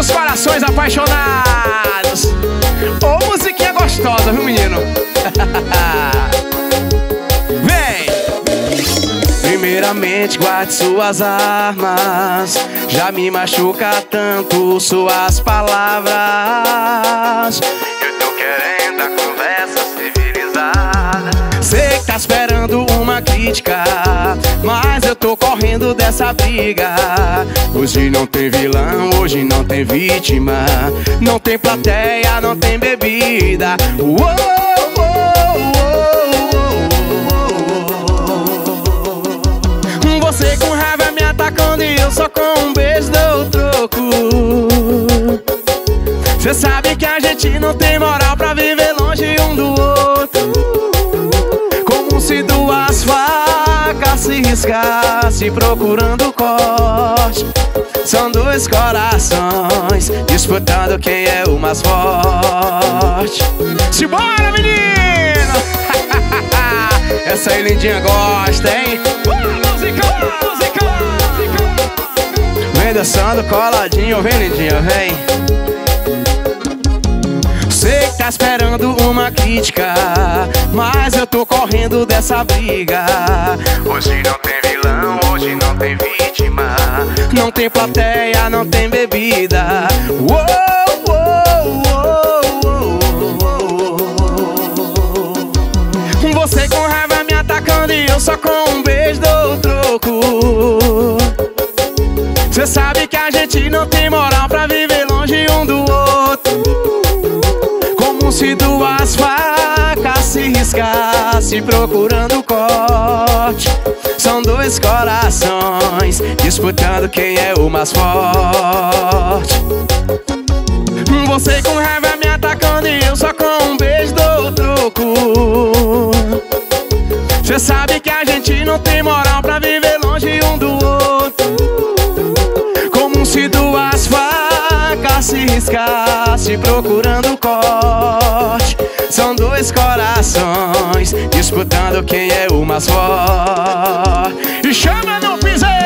dos corações apaixonados. Ô, musiquinha gostosa, viu, menino? Vem! Primeiramente guarde suas armas. Já me machuca tanto suas palavras. Eu tô querendo a conversa civilizada. Sei que tá esperando uma crítica, mas eu tô correndo dessa briga. Hoje não tem vilão, hoje não tem vítima. Não tem plateia, não tem bebida. Você com raiva me atacando e eu só com um beijo dou o troco. Cê sabe que a gente não tem moral pra viver longe um do outro. Como se duas facas se riscassem procurando corte. São dois corações disputando quem é o mais forte. Simbora, menino! Essa aí lindinha gosta, hein? Vem dançando coladinho, vem lindinha, vem. Sei que tá esperando uma crítica, mas eu tô correndo dessa briga. Hoje não tem vilão, hoje não tem vítima. Não tem plateia, não tem bebida. Você com raiva me atacando e eu só com um beijo dou o troco. Cê sabe que a gente não tem moral pra viver longe um do outro. Como se duas facas se riscassem procurando corte. São dois corações disputando quem é o mais forte. Você com raiva me atacando e eu só com um beijo dou o troco. Cê sabe que a gente não tem moral pra viver longe um do outro. Como se duas facas se riscassem procurando corte. São dois corações disputando quem é o mais forte. E chama no piseiro.